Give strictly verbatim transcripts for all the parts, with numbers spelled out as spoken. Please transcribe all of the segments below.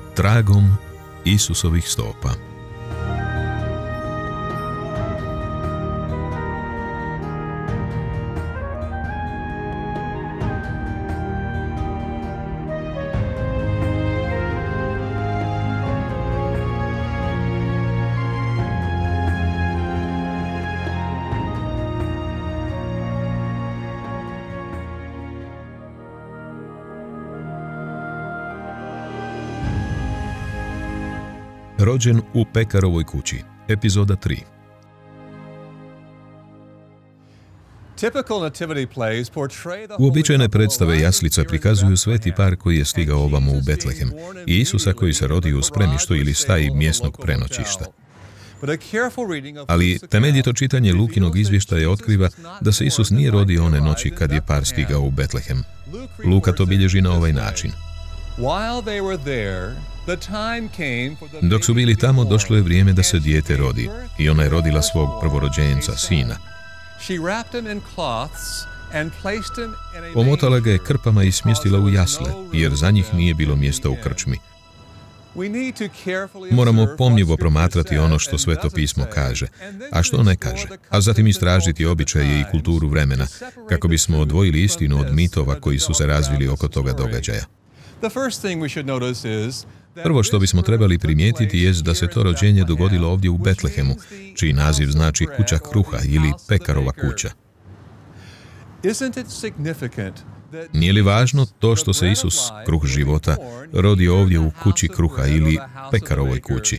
Tragom Isusovih stopa. Rođen u pekarovoj kući, epizoda tri. Uobičajene predstave jaslica prikazuju sveti par koji je stigao ovamo u Betlehem i Isusa koji se rodi u spremištu ili staji mjesnog prenoćišta. Ali temeljito čitanje Lukinog izvještaja otkriva da se Isus nije rodio one noći kad je par stigao u Betlehem. Luka to bilježi na ovaj način. Dok su bili tamo, došlo je vrijeme da se dijete rodi, i ona je rodila svog prvorođenca, sina. Omotala ga je krpama i smjestila u jasle, jer za njih nije bilo mjesta u krčmi. Moramo pomljivo promatrati ono što Sveto pismo kaže, a što ne kaže, a zatim istražiti običaje i kulturu vremena, kako bismo odvojili istinu od mitova koji su se razvili oko toga događaja. Prvo što bismo trebali primijetiti jest da se to rođenje dogodilo ovdje u Betlehemu, čiji naziv znači kuća kruha ili pekarova kuća. Nije li važno to što se Isus, kruh života, rodio ovdje u kući kruha ili pekarovoj kući?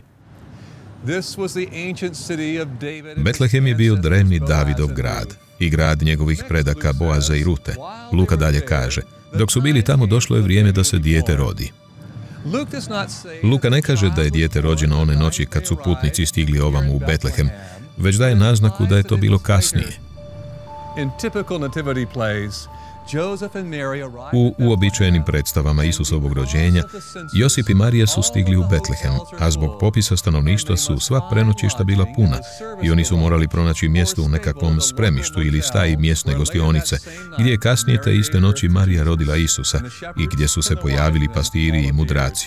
Betlehem je bio drevni Davidov grad i grad njegovih predaka Boaza i Rute. Luka dalje kaže, dok su bili tamo, došlo je vrijeme da se dijete rodi. Luka ne kaže da je dijete rođeno one noći kad su putnici stigli ovamo u Betlehem, već daje naznaku da je to bilo kasnije. U uobičajenim predstavama Isusovog rođenja, Josip i Marija su stigli u Betlehem, a zbog popisa stanovništva su sva prenoćišta bila puna i oni su morali pronaći mjesto u nekakvom spremištu ili staji mjesne gostionice, gdje je kasnije te iste noći Marija rodila Isusa i gdje su se pojavili pastiri i mudraci.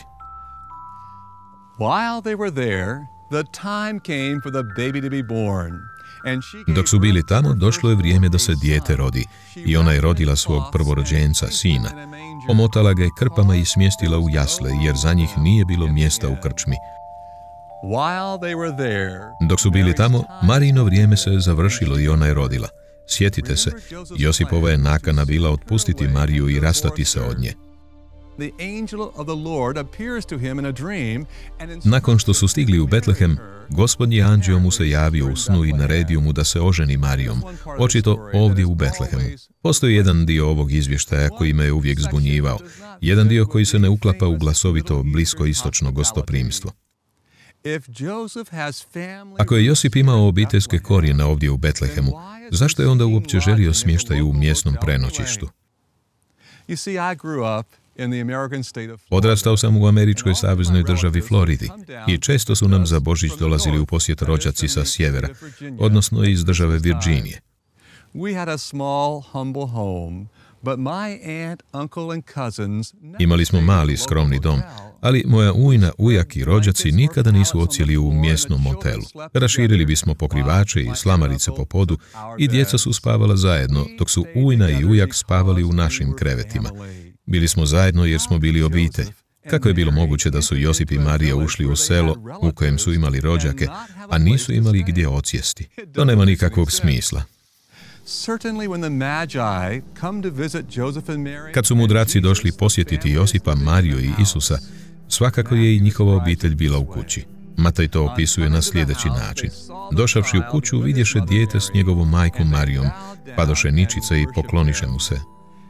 Dok su bili tamo, došlo je vrijeme da se dijete rodi i ona je rodila svog prvorođenca, sina. Omotala ga je krpama i smjestila u jasle, jer za njih nije bilo mjesta u krčmi. Dok su bili tamo, Marijino vrijeme se završilo i ona je rodila. Sjetite se, Josipova je nakana bila otpustiti Mariju i rastati se od nje. Nakon što su stigli u Betlehem, Gospodnji anđeo mu se javio u snu i naredio mu da se oženi Marijom, očito ovdje u Betlehemu. Postoji jedan dio ovog izvještaja koji me je uvijek zbunjivao, jedan dio koji se ne uklapa u glasovito bliskoistočno gostoprimstvo. Ako je Josip imao obiteljske korijene ovdje u Betlehemu, zašto je onda uopće želio smještaj u mjesnom prenoćištu? Odrastao sam u američkoj saveznoj državi Floridi i često su nam za Božić dolazili u posjet rođaci sa sjevera, odnosno iz države Virginije. Imali smo mali, skromni dom, ali moja ujna, ujak i rođaci nikada nisu odsjeli u mjesnom motelu. Raširili bismo pokrivače i slamarice po podu i djeca su spavala zajedno, dok su ujna i ujak spavali u našim krevetima. Bili smo zajedno jer smo bili obitelj. Kako je bilo moguće da su Josip i Marija ušli u selo u kojem su imali rođake, a nisu imali gdje odsjesti? To nema nikakvog smisla. Kad su mudraci došli posjetiti Josipa, Mariju i Isusa, svakako je i njihova obitelj bila u kući. Matej to opisuje na sljedeći način. Došavši u kuću, vidješe dijete s njegovom majkom Marijom, padoše ničice i pokloniše mu se.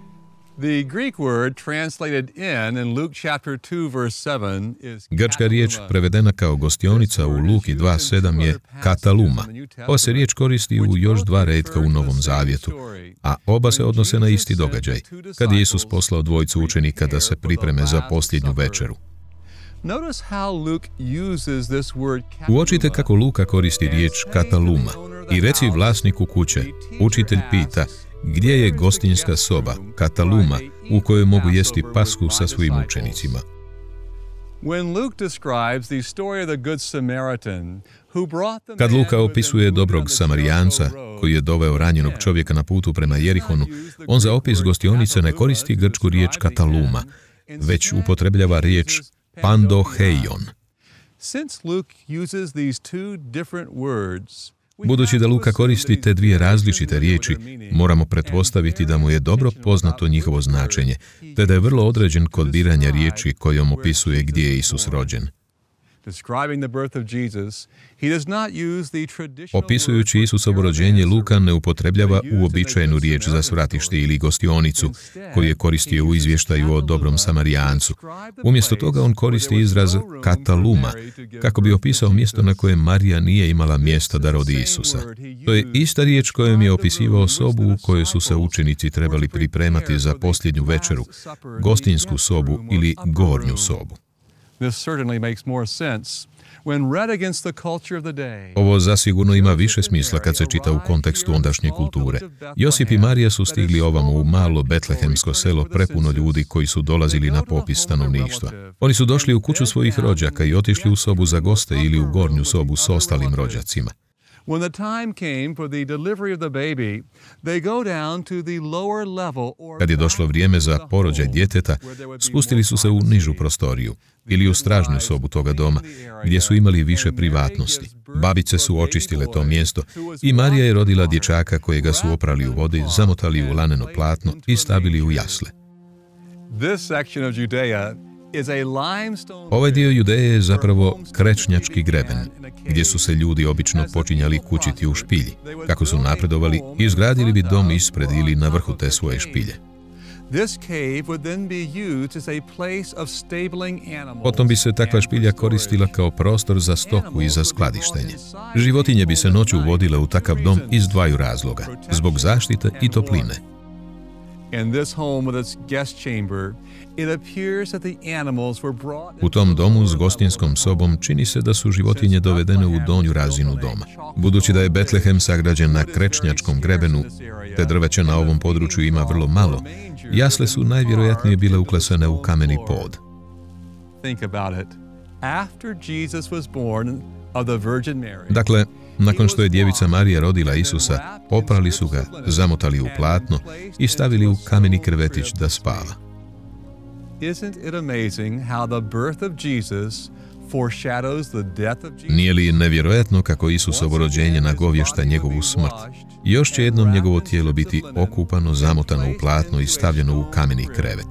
Grčka riječ prevedena kao gostionica u Luki dva sedam je kataluma. Ova se riječ koristi u još dva retka u Novom Zavjetu, a oba se odnose na isti događaj, kad je Isus poslao dvojicu učenika da se pripreme za posljednju večeru. Uočite kako Luka koristi riječ kataluma i reci vlasniku kuće, učitelj pita, gdje je gostinska soba, kataluma, u kojoj mogu jesti pasku sa svojim učenicima. Kad Luka opisuje dobrog Samarijanca koji je doveo ranjenog čovjeka na putu prema Jerihonu, on za opis gostionice ne koristi grčku riječ kataluma, već upotrebljava riječ pandoheion. Budući da Luka koristi te dvije različite riječi, moramo pretpostaviti da mu je dobro poznato njihovo značenje, te da je vrlo određen kod biranja riječi kojom opisuje gdje je Isus rođen. Opisujući Isusovo rođenje, Luka ne upotrebljava uobičajenu riječ za svratište ili gostionicu, koju je koristio u izvještaju o dobrom Samarijancu. Umjesto toga on koristi izraz kataluma, kako bi opisao mjesto na kojem Marija nije imala mjesta da rodi Isusa. To je ista riječ kojom je opisivao sobu u kojoj su se učenici trebali pripremati za posljednju večeru, gostinsku sobu ili gornju sobu. Ovo zasigurno ima više smisla kad se čita u kontekstu ondašnje kulture. Josip i Marija su stigli ovamo u malo betlehemsko selo prepuno ljudi koji su dolazili na popis stanovništva. Oni su došli u kuću svojih rođaka i otišli u sobu za goste ili u gornju sobu s ostalim rođacima. Kad je došlo vrijeme za porođaj djeteta, spustili su se u nižu prostoriju ili u stražnju sobu toga doma, gdje su imali više privatnosti. Babice su očistile to mjesto i Marija je rodila dječaka kojega su oprali u vodi, zamotali u laneno platno i stavili u jasle. Ovaj dio Judeje je zapravo krečnjački greben, gdje su se ljudi obično počinjali kućiti u špilji. Kako su napredovali, izgradili bi dom ispred ili na vrhu te svoje špilje. Potom bi se takva špilja koristila kao prostor za stoku i za skladištenje. Životinje bi se noću vodile u takav dom iz dvaju razloga, zbog zaštite i topline. U tom domu s gostinskom sobom čini se da su životinje dovedene u donju razinu doma. Budući da je Betlehem sagrađen na krečnjačkom grebenu, te drveća na ovom području ima vrlo malo, jasle su najvjerojatnije bile uklesane u kameni pod. Dakle, nakon što je djevica Marija rodila Isusa, oprali su ga, zamotali u platno i stavili u kameni krevetić da spava. Nije li nevjerojatno kako Isusovo rođenje nagovješta njegovu smrt? Još će jednom njegovo tijelo biti okupano, zamotano u platno i stavljeno u kameni krevet.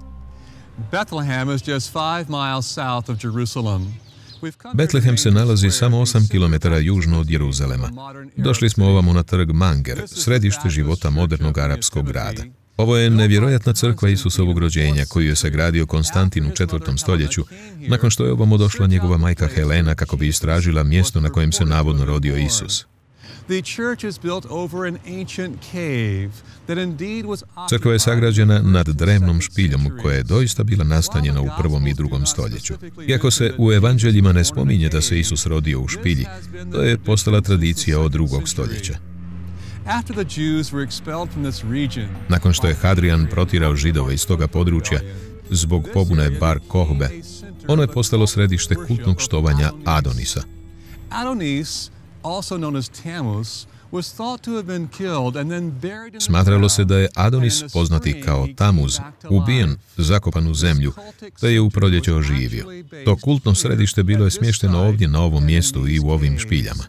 Betlehem se nalazi samo osam kilometara južno od Jeruzalema. Došli smo ovamo na trg Manger, središte života modernog arapskog grada. Ovo je nevjerojatna crkva Isusovog rođenja koju je sagradio Konstantin u četvrtom stoljeću, nakon što je ovamo došla njegova majka Helena kako bi istražila mjesto na kojem se navodno rodio Isus. Crkva je sagrađena nad drevnom špiljom koja je doista bila nastanjena u prvom i drugom stoljeću. Iako se u evanđeljima ne spominje da se Isus rodio u špilji, to je postala tradicija od drugog stoljeća. Nakon što je Hadrian protirao Židove iz toga područja zbog pobune Bar Kohbe, ono je postalo središte kultnog štovanja Adonisa. Smatralo se da je Adonis, poznati kao Tamuz, ubijen, zakopan u zemlju, te je u proljeće oživio. To kultno središte bilo je smješteno ovdje na ovom mjestu i u ovim špiljama.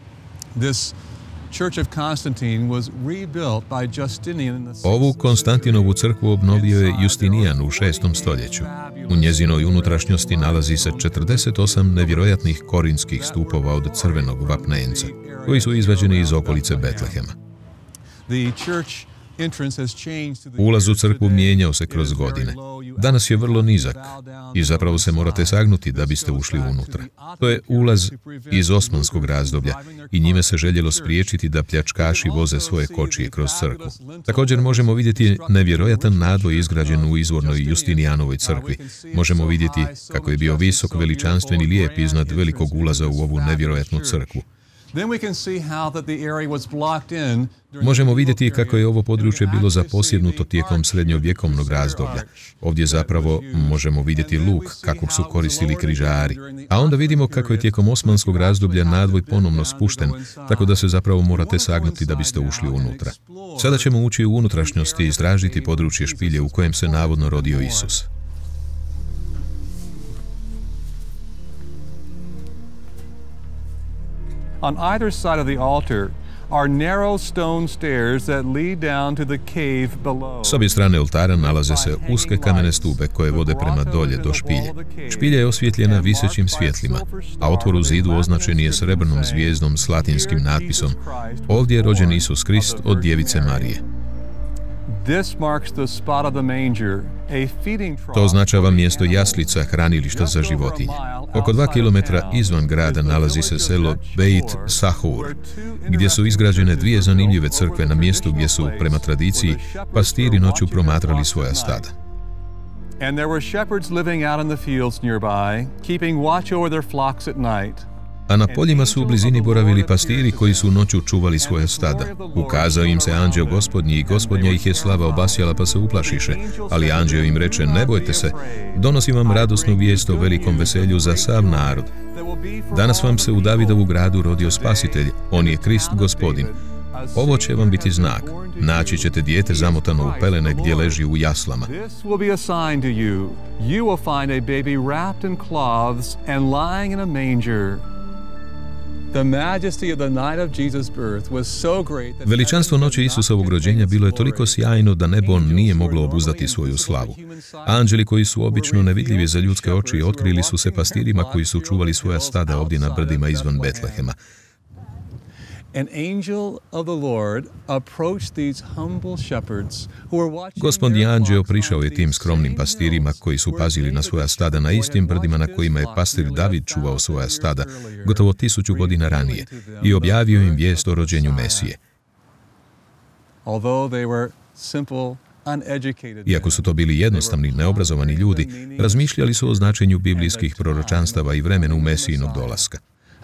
Ovu Konstantinovu crkvu obnovio je Justinijan u šestom stoljeću. U njezinoj unutrašnjosti nalazi se četrdeset osam nevjerojatnih korinskih stupova od crvenog vapnenca, koji su izvađeni iz okolice Betlehema. Ulaz u crkvu mijenjao se kroz godine. Danas je vrlo nizak i zapravo se morate sagnuti da biste ušli unutra. To je ulaz iz osmanskog razdoblja i njime se željelo spriječiti da pljačkaši voze svoje kočije kroz crkvu. Također možemo vidjeti nevjerojatan nadvoj izgrađen u izvornoj Justinijanovoj crkvi. Možemo vidjeti kako je bio visok, veličanstven i lijep iznad velikog ulaza u ovu nevjerojatnu crkvu. Možemo vidjeti kako je ovo područje bilo zaposjednuto tijekom srednjovjekovnog razdoblja. Ovdje zapravo možemo vidjeti luk kakvog su koristili križari. A onda vidimo kako je tijekom osmanskog razdoblja nadvoj ponovno spušten, tako da se zapravo morate sagnuti da biste ušli unutra. Sada ćemo ući u unutrašnjosti i istražiti područje špilje u kojem se navodno rodio Isus. On either side of the altar are narrow stone stairs that lead down to the cave below. S obje strane oltara nalaze se uske kamene stube koje vode prema dolje do špilje. Špilja je osvjetljena visećim svjetlima, a otvor u zidu označen je srebrnom zvijezdom s latinskim natpisom: "Ovdje je rođen Isus Krist od djevice Marije." To označava mjesto jaslica, hranilišta za životinje. Oko dva kilometra izvan grada nalazi se selo Beit Sahur, gdje su izgrađene dvije zanimljive crkve na mjestu gdje su, prema tradiciji, pastiri noću promatrali svoja stada. And there were shepherds living out in the fields nearby, keeping watch over their flocks at night. A na poljima su u blizini boravili pastiri koji su noću čuvali svoja stada. Ukazao im se anđeo Gospodnji i Gospodnja ih je slava obasjala pa se uplašiše. Ali anđeo im reče: "Ne bojte se, donosim vam radosnu vijest o velikom veselju za sav narod. Danas vam se u Davidovu gradu rodio Spasitelj, on je Krist Gospodin. Ovo će vam biti znak. Naći ćete dijete zamotano u pelene gdje leži u jaslama." Veličanstvo noći Isusovog rođenja bilo je toliko sjajno da nebo nije moglo obuzdati svoju slavu. Anđeli koji su obično nevidljivi za ljudske oči otkrili su se pastirima koji su čuvali svoja stada ovdje na brdima izvan Betlehema. Gospodnji anđeo prišao je tim skromnim pastirima koji su pazili na svoja stada na istim brdima na kojima je pastir David čuvao svoja stada gotovo tisuću godina ranije i objavio im vijest o rođenju Mesije. Iako su to bili jednostavni, neobrazovani ljudi, razmišljali su o značenju biblijskih proročanstava i vremenu Mesijinog dolaska.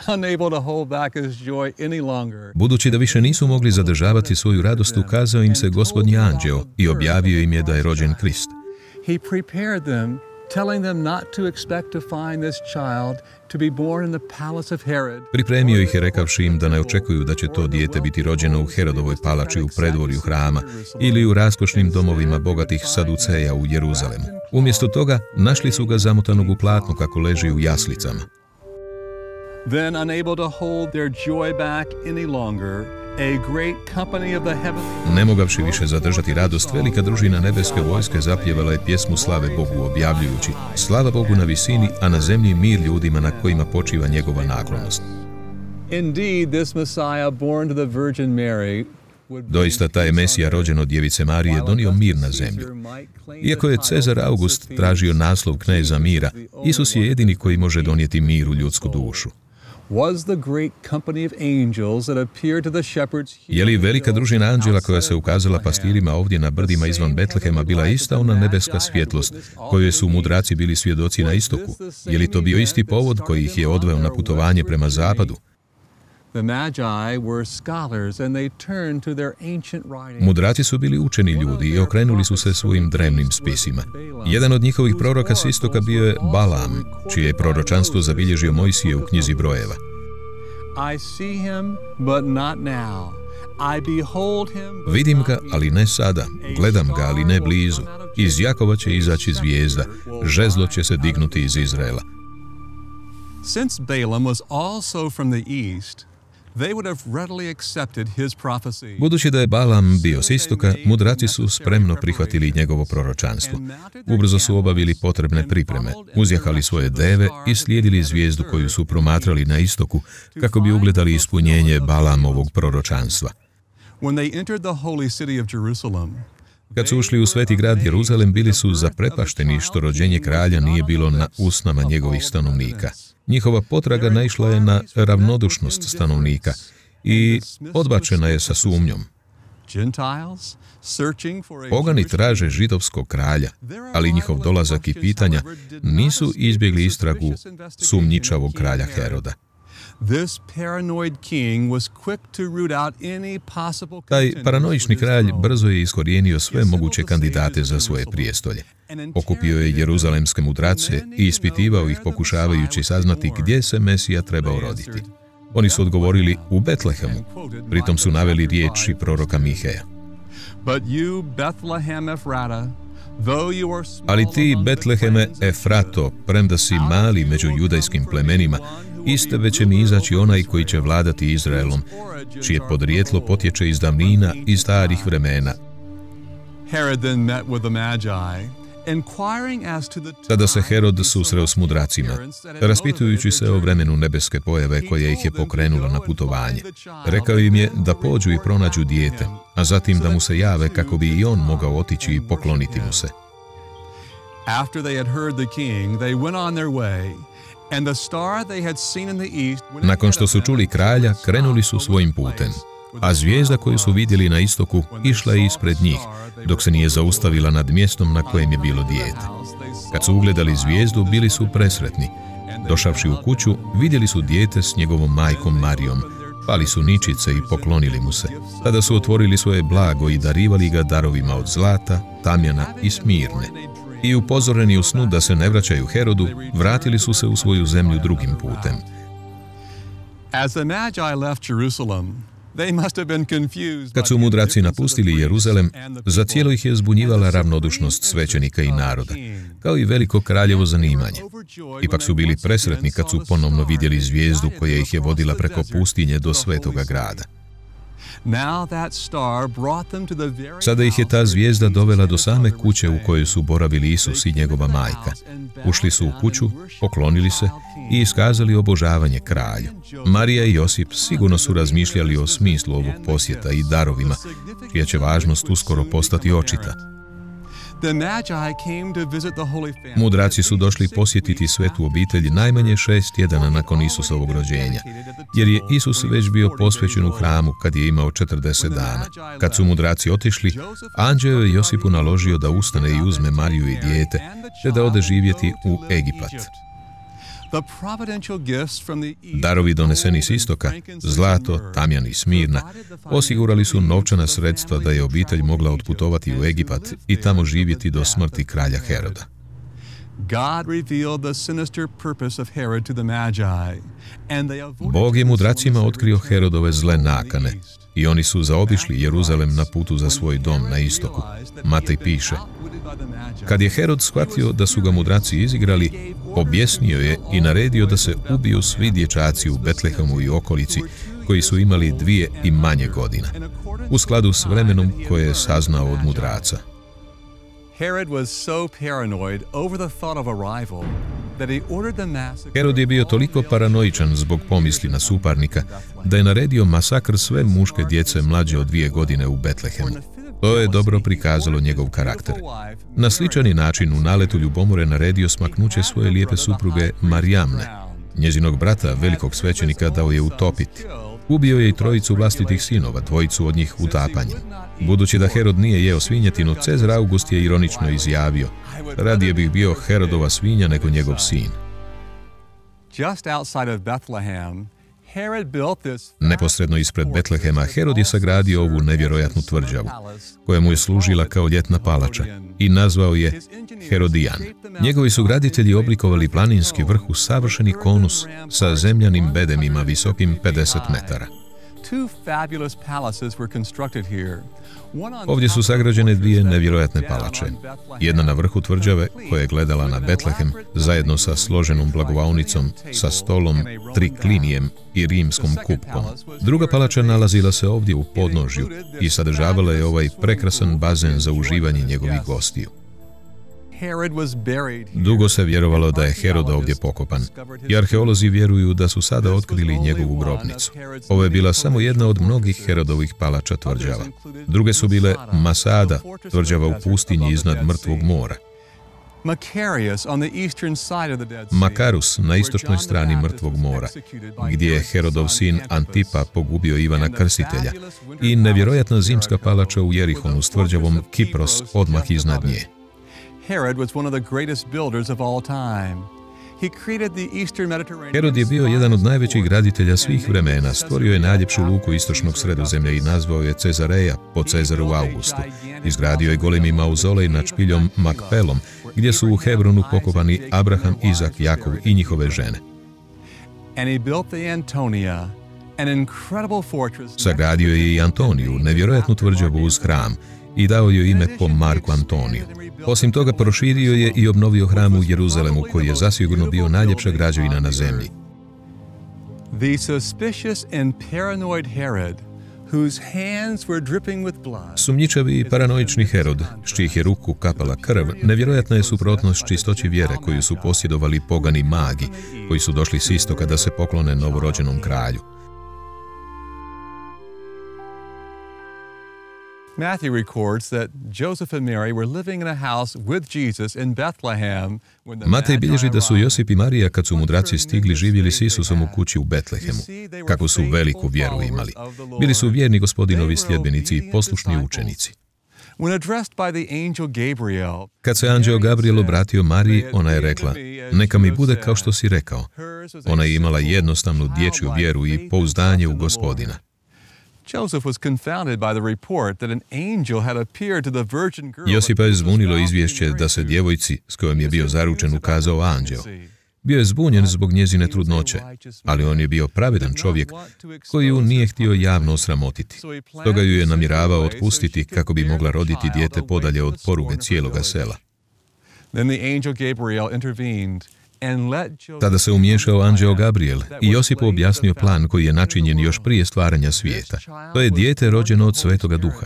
Budući da više nisu mogli zadržavati svoju radost, ukazao im se Gospodnji anđeo i objavio im je da je rođen Krist. Pripremio ih je rekavši im da ne očekuju da će to dijete biti rođeno u Herodovoj palači u predvorju hrama ili u raskošnim domovima bogatih saduceja u Jeruzalemu. Umjesto toga, našli su ga zamotanog u platnu kako leži u jaslicama. Then, unable to hold their joy back any longer, a great company of the heavenly... Ne mogavši više zadržati radost, velika družina nebeske vojske zapjevala je pjesmu slave Bogu, objavljujući: "Slava Bogu na visini, a na zemlji mir ljudima na kojima počiva njegova naklonost." Indeed, this Messiah born to the Virgin Mary Doista taj Mesija rođen od djevice Marije donio mir na zemlju. Iako je Cezar August tražio naslov kneza mira, Isus je jedini koji može donijeti mir u ljudsku dušu. Je li velika družina anđela koja se ukazala pastirima ovdje na brdima izvan Betlehema bila ista ona nebeska svjetlost kojoj su mudraci bili svjedoci na istoku? Je li to bio isti povod koji ih je odveo na putovanje prema zapadu? Mudraci su bili učeni ljudi i okrenuli su se svojim drevnim spisima. Jedan od njihovih proroka s istoka bio je Balam, čije je proročanstvo zabilježio Mojsije u knjizi Brojeva. Vidim ga, ali ne sada, gledam ga, ali ne blizu. Iz Jakova će izaći zvijezda, žezlo će se dignuti iz Izraela. Since Balaam was also from the east, budući da je Balam bio s istoka, mudraci su spremno prihvatili njegovo proročanstvo. Ubrzo su obavili potrebne pripreme, uzjahali svoje deve i slijedili zvijezdu koju su promatrali na istoku kako bi ugledali ispunjenje Balamovog proročanstva. Kad su ušli u sveti grad Jeruzalem, bili su zaprepašteni što rođenje kralja nije bilo na usnama njegovih stanovnika. Njihova potraga naišla je na ravnodušnost stanovnika i odbačena je sa sumnjom. Pogani traže židovskog kralja, ali njihov dolazak i pitanja nisu izbjegli istragu sumnjičavog kralja Heroda. Taj paranoični kralj brzo je iskorijenio sve moguće kandidate za svoje prijestolje. Okupio je jeruzalemske mudrace i ispitivao ih pokušavajući saznati gdje se Mesija trebao roditi. Oni su odgovorili u Betlehemu, pritom su naveli riječi proroka Miheja. Ali ti, Betleheme Efrato, premda si mali među judajskim plemenima, iz tebe će mi izaći onaj koji će vladati Izraelom, čije podrijetlo potječe iz davnina i starih vremena. Tada se Herod susreo s mudracima, raspitujući se o vremenu nebeske pojave koja ih je pokrenula na putovanje. Rekao im je da pođu i pronađu dijete, a zatim da mu se jave kako bi i on mogao otići i pokloniti mu se. Nakon što su čuli kralja, krenuli su svojim putem, a zvijezda koju su vidjeli na istoku išla je ispred njih, dok se nije zaustavila nad mjestom na kojem je bilo dijete. Kad su ugledali zvijezdu, bili su presretni. Došavši u kuću, vidjeli su dijete s njegovom majkom Marijom, pali su ničice i poklonili mu se. Tada su otvorili svoje blago i darivali ga darovima od zlata, tamjana i smirne. I upozoreni u snu da se ne vraćaju Herodu, vratili su se u svoju zemlju drugim putem. Kad su mudraci napustili Jeruzalem, za cijelo ih je zbunjivala ravnodušnost svećenika i naroda, kao i veliko kraljevo zanimanje. Ipak su bili presretni kad su ponovno vidjeli zvijezdu koja ih je vodila preko pustinje do svetoga grada. Sada ih je ta zvijezda dovela do same kuće u kojoj su boravili Isus i njegova majka. Ušli su u kuću, poklonili se i iskazali obožavanje kralju. Marija i Josip sigurno su razmišljali o smislu ovog posjeta i darovima, čija će važnost uskoro postati očita. Mudraci su došli posjetiti svetu obitelj najmanje šest tjedana nakon Isusovog rođenja, jer je Isus već bio posvećen u hramu kad je imao četrdeset dana. Kad su mudraci otišli, anđeo je Josipu naložio da ustane i uzme Mariju i dijete, te da ode živjeti u Egipat. Darovi doneseni s istoka, zlato, tamjan i smirna, osigurali su novčana sredstva da je obitelj mogla otputovati u Egipat i tamo živjeti do smrti kralja Heroda. Bog je mudracima otkrio Herodove zle nakane i oni su zaobišli Jeruzalem na putu za svoj dom na istoku. Matej piše: kad je Herod shvatio da su ga mudraci izigrali, objesnio je i naredio da se ubiju svi dječaci u Betlehemu i okolici koji su imali dvije i manje godina, u skladu s vremenom koje je saznao od mudraca. Herod je bio toliko paranoičan zbog pomisli na suparnika da je naredio masakr sve muške djece mlađe od dvije godine u Betlehemu. To je dobro prikazalo njegov karakter. Na sličani način u naletu ljubomore naredio smaknuće svoje lijepe supruge Marijamne. Njezinog brata, velikog svećenika, dao je utopiti. Ubio je i trojicu vlastitih sinova, dvojicu od njih utapanjem. Budući da Herod nije jeo svinjetinu, Cezar August je ironično izjavio: radije bih bio Herodova svinja nego njegov sin. Neposredno ispred Betlehema Herod je sagradio ovu nevjerojatnu tvrđavu, koja mu je služila kao ljetna palača, i nazvao je Herodijan. Njegovi su graditelji oblikovali planinski vrh u savršeni konus sa zemljanim bedemima visokim pedeset metara. Ovdje su sagrađene dvije nevjerojatne palače. Jedna na vrhu tvrđave koja je gledala na Betlehem zajedno sa složenom blagovaonicom, sa stolom, triklinijem i rimskom kupkom. Druga palača nalazila se ovdje u podnožju i sadržavala je ovaj prekrasan bazen za uživanje njegovih gostiju. Dugo se vjerovalo da je Herod ovdje pokopan i arheolozi vjeruju da su sada otkrili njegovu grobnicu. Ovo je bila samo jedna od mnogih Herodovih palača tvrđava. Druge su bile Masada, tvrđava u pustinji iznad Mrtvog mora, Makarus na istočnoj strani Mrtvog mora, gdje je Herodov sin Antipa pogubio Ivana Krstitelja, i nevjerojatna zimska palača u Jerihonu s tvrđavom Kipros odmah iznad nje. Herod was one of the greatest builders of all time. Herod je bio jedan od najvećih graditelja svih vremena, stvorio je najljepšu luku istočnog Sredozemlja i nazvao je Cezareja po Cezaru Augustu. Izgradio je golemi mauzolej nad špiljom Makpelom, gdje su u Hebronu pokopani Abraham, Izak, Jakov i njihove žene. Sagradio je i Antoniju, nevjerojatnu tvrđavu uz hram, i dao joj ime po Marku Antoniju. Osim toga, proširio je i obnovio hram u Jeruzalemu, koji je zasigurno bio najljepša građevina na zemlji. Sumnjičavi i paranoični Herod, s čijih je ruku kapala krv, nevjerojatna je suprotnost čistoći vjere koju su posjedovali pogani magi, koji su došli s istoka da se poklone novorođenom kralju. Matthew records that Joseph and Mary were living in a house with Jesus in Bethlehem when the Matej bilježi da su Josip i Marija, kad su mudraci stigli, živjeli s Isusom u kući u Betlehemu. Kako su veliku vjeru imali. Bili su vjerni Gospodinovi sljedbenici i poslušni učenici. Kad se anđeo Gabriel obratio Mariji, ona je rekla: "Neka mi bude kao što si rekao." Ona je imala jednostavnu dječju vjeru i pouzdanje u Gospodina. Josipa je zbunilo izvješće da se djevojci s kojom je bio zaručen ukazao anđeo. Bio je zbunjen zbog njezine trudnoće, ali on je bio pravedan čovjek koji ju nije htio javno osramotiti. Stoga ju je namjeravao otpustiti kako bi mogla roditi dijete podalje od poruge cijeloga sela. Tada se umiješao anđeo Gabriel i Josipu objasnio plan koji je načinjen još prije stvaranja svijeta. To je dijete rođeno od Svetoga Duha.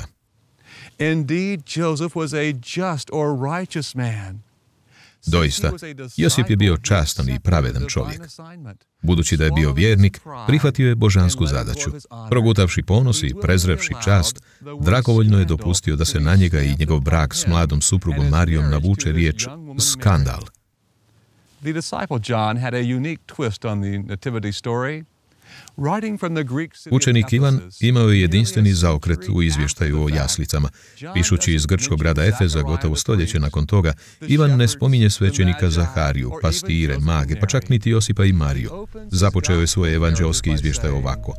Doista, Josip je bio častan i pravedan čovjek. Budući da je bio vjernik, prihvatio je božansku zadaću. Progutavši ponos i prezrevši čast, dragovoljno je dopustio da se na njega i njegov brak s mladom suprugom Marijom navuče riječ skandal. The disciple John had a unique twist on the nativity story. Učenik Ivan imao je jedinstveni zaokret u izvještaju o jaslicama. Pišući iz grčkog grada Efeza gotovo stoljeće nakon toga, Ivan ne spominje svećenika Zahariju, pastire, mage, pa čak niti Josipa i Mariju. Započeo je svoj evanđeoski izvještaj ovako: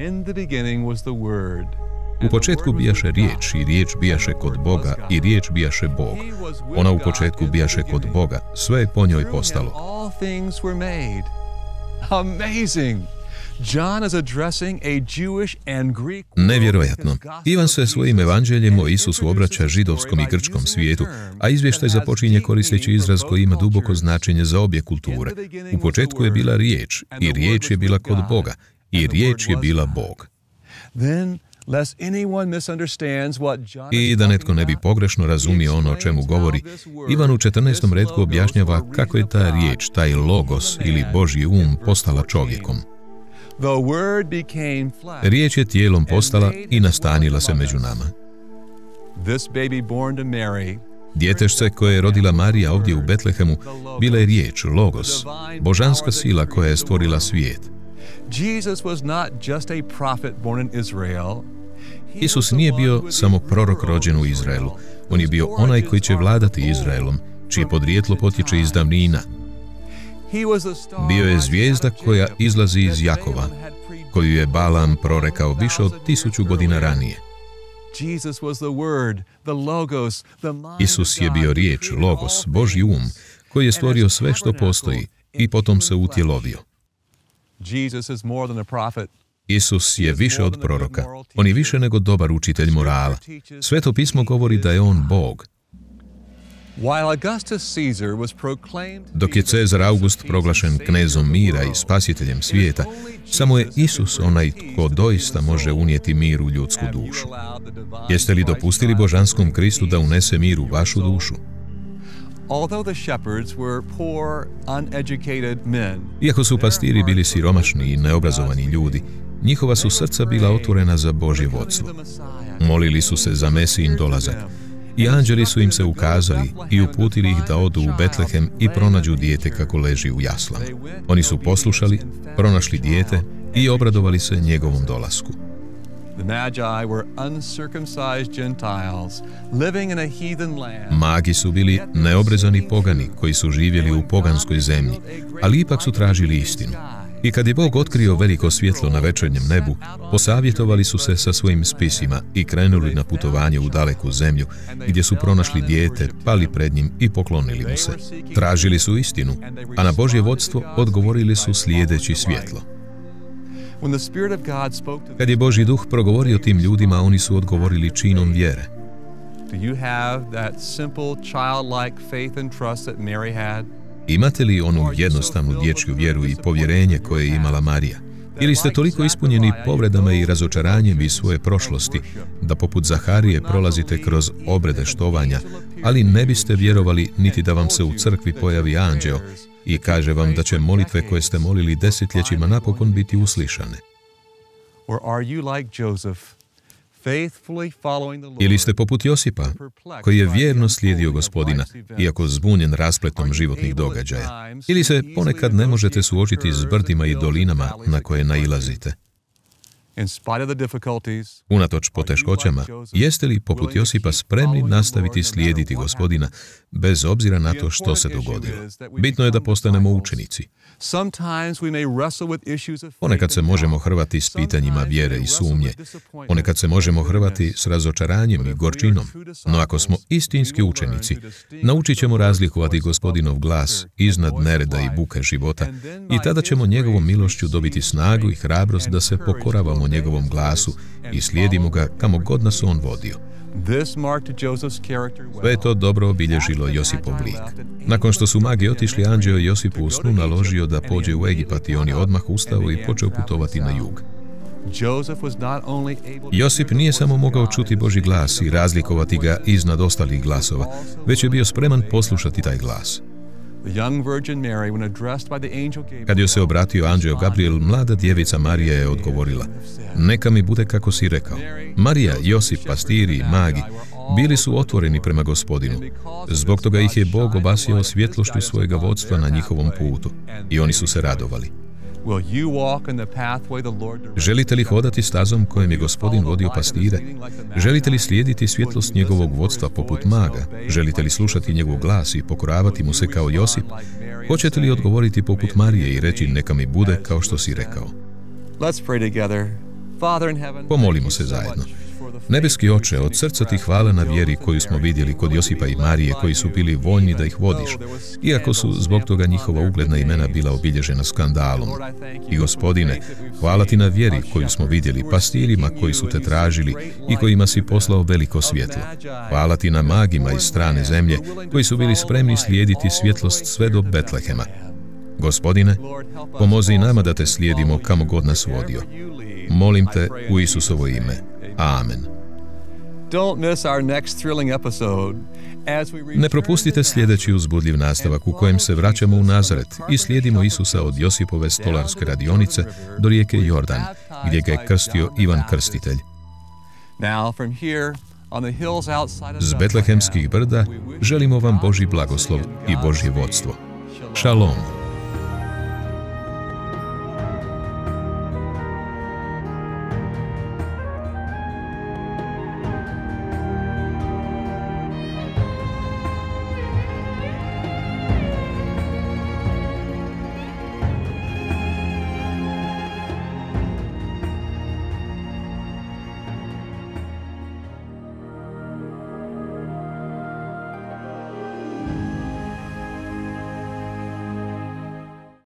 "U početku bijaše riječ, i riječ bijaše kod Boga, i riječ bijaše Bog. Ona u početku bijaše kod Boga, sve je po njoj postalo." Nevjerojatno. Ivan se svojim evanđeljem o Isusu obraća židovskom i grčkom svijetu, a izvještaj započinje koristeći izraz koji ima duboko značenje za obje kulture. U početku je bila riječ, i riječ je bila kod Boga, i riječ je bila Bog. I da netko ne bi pogrešno razumio ono o čemu govori, Ivan u četrnaestom retku objašnjava kako je ta riječ, taj logos ili Božji um, postala čovjekom. Riječ je tijelom postala i nastanila se među nama. Djetešce koje je rodila Marija ovdje u Betlehemu bila je riječ, logos, božanska sila koja je stvorila svijet. Isus nije bio samo prorok rođen u Izraelu. On je bio onaj koji će vladati Izraelom, čije podrijetlo potječe iz davnina. Bio je zvijezda koja izlazi iz Jakova, koju je Balam prorekao više od tisuću godina ranije. Isus je bio riječ, logos, Božji um, koji je stvorio sve što postoji i potom se utjelovio. Isus je više od proroka. On je više nego dobar učitelj morala. Sveto pismo govori da je on Bog. Dok je Cezar August proglašen knezom mira i spasiteljem svijeta, samo je Isus onaj tko doista može unijeti mir u ljudsku dušu. Jeste li dopustili božanskom Kristu da unese mir u vašu dušu? Iako su pastiri bili siromašni i neobrazovani ljudi, njihova su srca bila otvorena za Božje vodstvo. Molili su se za Mesijin dolazak i anđeli su im se ukazali i uputili ih da odu u Betlehem i pronađu dijete kako leži u jaslama. Oni su poslušali, pronašli dijete i obradovali se njegovom dolasku. The Magi were uncircumcised Gentiles living in a heathen land. Magi su bili neobrezani pogani koji su živjeli u poganskoj zemlji, ali ipak su tražili istinu. I kad je Bog otkrio veliko svjetlo na večernjem nebu, posavjetovali su se sa svojim spisima i krenuli na putovanje u daleku zemlju, gdje su pronašli dijete, pali pred njim i poklonili mu se. Tražili su istinu, a na Božje vodstvo odgovorili su slijedeći svjetlo. Kad je Božji duh progovorio tim ljudima, oni su odgovorili činom vjere. Imate li onu jednostavnu dječju vjeru i povjerenje koje je imala Marija? Ili ste toliko ispunjeni povredama i razočaranjem iz svoje prošlosti, da poput Zaharije prolazite kroz obrede štovanja, ali ne biste vjerovali niti da vam se u crkvi pojavi anđeo i kaže vam da će molitve koje ste molili desetljećima napokon biti uslišane? Ili ste poput Josipa, koji je vjerno slijedio Gospodina, iako zbunjen raspletom životnih događaja? Ili se ponekad ne možete suočiti s brdima i dolinama na koje nailazite? Unatoč poteškoćama, jeste li poput Josipa spremni nastaviti slijediti Gospodina, bez obzira na to što se dogodilo? Bitno je da postanemo učenici. Ponekad se možemo hrvati s pitanjima vjere i sumnje. Ponekad se možemo hrvati s razočaranjem i gorčinom. No ako smo istinski učenici, naučit ćemo razlikovati Gospodinov glas iznad nereda i buke života i tada ćemo njegovom milošću dobiti snagu i hrabrost da se pokoravamo njegovom glasu i slijedimo ga kamo god nas on vodio. Sve je to dobro obilježilo Josipov lik. Nakon što su magi otišli, anđeo Josipu u snu naložio da pođe u Egipat i on je odmah ustao i počeo putovati na jug. Josip nije samo mogao čuti Božji glas i razlikovati ga iznad ostalih glasova, već je bio spreman poslušati taj glas. Kad joj se obratio anđeo Gabriel, mlada djevica Marija je odgovorila: "Neka mi bude kako si rekao." Marija, Josip, pastiri i magi bili su otvoreni prema Gospodinu. Zbog toga ih je Bog obasjao svjetlošću svojega vodstva na njihovom putu i oni su se radovali. Želite li hodati stazom kojem je Gospodin vodio pastire? Želite li slijediti svjetlost njegovog vodstva poput maga? Želite li slušati njegov glas i pokoravati mu se kao Josip? Hoćete li odgovoriti poput Marije i reći: "Neka mi bude kao što si rekao"? Pomolimo se zajedno. Nebeski Oče, od srca ti hvala na vjeri koju smo vidjeli kod Josipa i Marije, koji su bili voljni da ih vodiš, iako su zbog toga njihova ugledna imena bila obilježena skandalom. I Gospodine, hvala ti na vjeri koju smo vidjeli pastirima koji su te tražili i kojima si poslao veliko svjetlo. Hvala ti na magima iz strane zemlje koji su bili spremni slijediti svjetlost sve do Betlehema. Gospodine, pomozi nama da te slijedimo kamo god nas vodio. Molim te u Isusovo ime. Amen. Ne propustite sljedeći uzbudljiv nastavak u kojem se vraćamo u Nazaret i slijedimo Isusa od Josipove stolarske radionice do rijeke Jordan, gdje ga je krstio Ivan Krstitelj. S betlehemskih brda želimo vam Božji blagoslov i Božje vodstvo. Šalom.